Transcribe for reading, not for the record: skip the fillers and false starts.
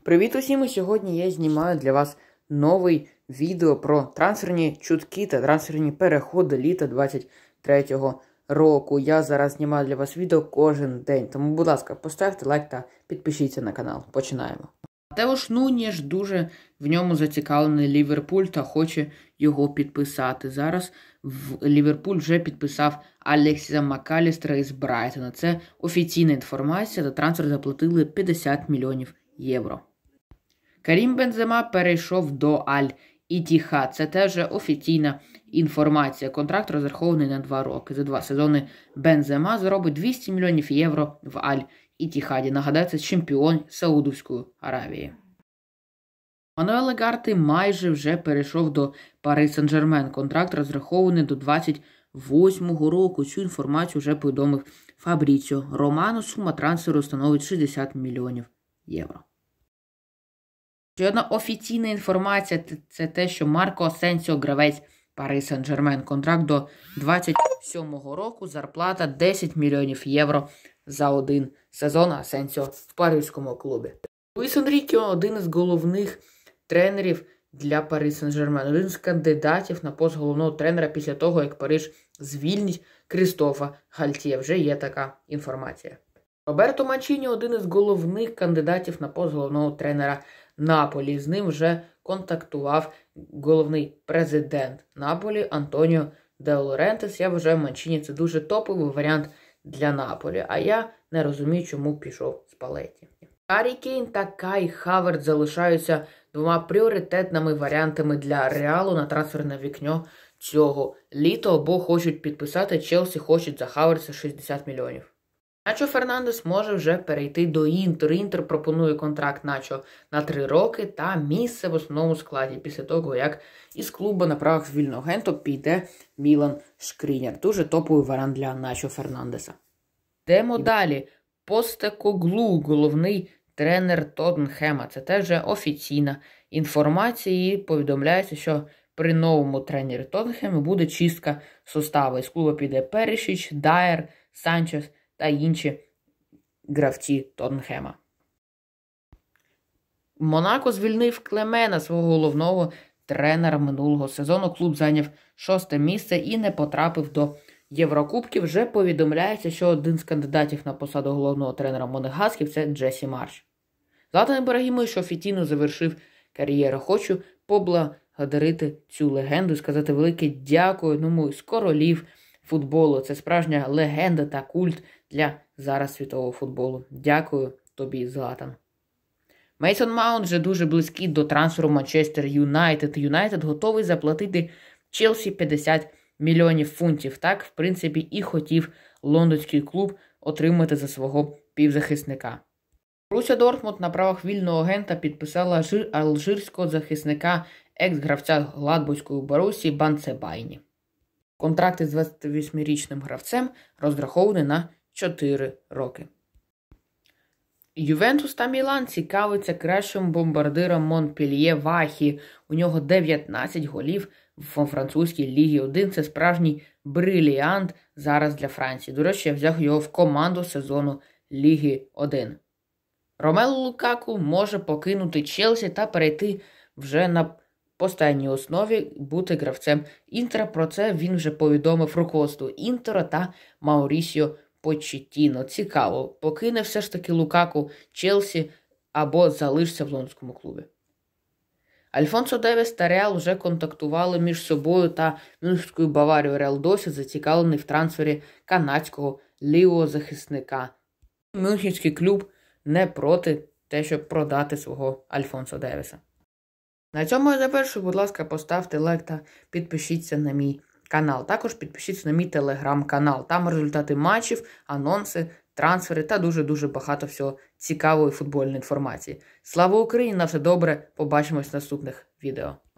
Привіт усім! І сьогодні я знімаю для вас новий відео про трансферні чутки та трансферні переходи літа 23-го року. Я зараз знімаю для вас відео кожен день, тому, будь ласка, поставте лайк та підпишіться на канал. Починаємо. Матеуш Нуньєш дуже в ньому зацікавлений Ліверпуль та хоче його підписати. Зараз Ліверпуль вже підписав Алексіса Макалістера із Брайтона. Це офіційна інформація, та трансфер заплатили 50 мільйонів євро. Карім Бензема перейшов до Аль-Ітіхад. Це теж офіційна інформація. Контракт розрахований на 2 роки. За 2 сезони Бензема заробить 200 мільйонів євро в Аль-Ітіхаді. Нагадаю, це чемпіон Саудовської Аравії. Мануел Угарте майже вже перейшов до Пари Сен-Жермен. Контракт розрахований до 28-го року. Цю інформацію вже повідомив Фабріціо Романо. Сума трансферу становить 60 мільйонів євро. Ще одна офіційна інформація – це те, що Марко Асенсіо гравець Пари Сен-Жермен. Контракт до 27-го року, зарплата 10 мільйонів євро за 1 сезон Асенсіо в паризькому клубі. Луїс Енріке – один із головних тренерів для Пари Сен-Жермен. Один з кандидатів на пост головного тренера після того, як Париж звільнить Крістофа Гальтьє. Вже є така інформація. Роберто Манчіні – один із головних кандидатів на пост головного тренера Наполі. З ним вже контактував головний президент Наполі Антоніо Де Лорентес. Я вважаю, Манчіні – це дуже топовий варіант для Наполі. А я не розумію, чому пішов Спалетті. Харрі Кейн та Кай Хавердс залишаються двома пріоритетними варіантами для Реалу на трансферне вікно цього літа. Обох хочуть підписати. Челсі хочуть за Хавердса 60 мільйонів. Начо Фернандес може вже перейти до Інтер. Інтер пропонує контракт Начо на 3 роки та місце в основному складі після того, як із клубу на правах вільного агенту піде Мілан Шкрінєр. Дуже топовий варіант для Начо Фернандеса. Йдемо далі. Постекоглу, головний тренер Тоттенхема. Це теж офіційна інформація і повідомляється, що при новому тренері Тоттенхема буде чистка составу. Із клубу піде Перішіч, Дайер, Санчес та інші гравці Тоттенхема. Монако звільнив Клемена, свого головного тренера минулого сезону. Клуб зайняв 6-те місце і не потрапив до Єврокубків. Вже повідомляється, що один з кандидатів на посаду головного тренера монегасків – це Джесі Марш. Златан Ібрагімович офіційно завершив кар'єру. Хочу поблагодарити цю легенду і сказати велике дякую одному з королів футболу. Це справжня легенда та культ для зараз світового футболу. Дякую тобі, Златан. Мейсон Маунт вже дуже близький до трансферу Манчестер Юнайтед. Юнайтед готовий заплатити Челсі 50 мільйонів фунтів. Так, в принципі, і хотів лондонський клуб отримати за свого півзахисника. Боруся Дортмунд на правах вільного агента підписала алжирського захисника екс-гравця Гладбоської Борусії Банцебайні. Контракт із 28-річним гравцем розрахований на 4 роки. Ювентус та Мілан цікавиться кращим бомбардиром Монпельє Вахі. У нього 19 голів в французькій Лігі 1. Це справжній бриліант зараз для Франції. До речі, я взяв його в команду сезону Ліги 1. Ромелу Лукаку може покинути Челсі та перейти вже на постійній основі бути гравцем Інтера. Про це він вже повідомив руководству Інтера та Маурісіо Почеттіно. Цікаво, покине все ж таки Лукаку Челсі або залишиться в лондонському клубі. Альфонсо Девіс та Реал вже контактували між собою та Мюнхенською Баварією. Реал досі зацікавлений в трансфері канадського лівого захисника. Мюнхенський клуб не проти те, щоб продати свого Альфонсо Девіса. На цьому я завершую. Будь ласка, поставте лайк та підпишіться на мій канал. Також підпишіться на мій телеграм-канал. Там результати матчів, анонси, трансфери та дуже-дуже багато всього цікавої футбольної інформації. Слава Україні! На все добре! Побачимось в наступних відео.